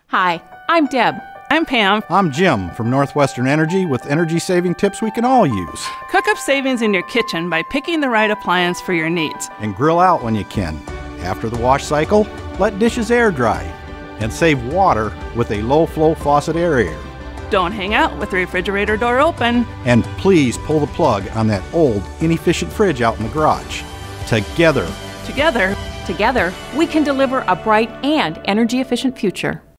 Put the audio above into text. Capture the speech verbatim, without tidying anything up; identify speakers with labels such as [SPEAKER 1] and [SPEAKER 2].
[SPEAKER 1] Hi, I'm Deb.
[SPEAKER 2] I'm Pam.
[SPEAKER 3] I'm Jim from Northwestern Energy with energy-saving tips we can all use.
[SPEAKER 2] Cook up savings in your kitchen by picking the right appliance for your needs.
[SPEAKER 3] And grill out when you can. After the wash cycle, let dishes air dry. And save water with a low-flow faucet aerator.
[SPEAKER 2] Don't hang out with the refrigerator door open.
[SPEAKER 3] And please pull the plug on that old, inefficient fridge out in the garage. Together.
[SPEAKER 2] Together.
[SPEAKER 1] Together, we can deliver a bright and energy-efficient future.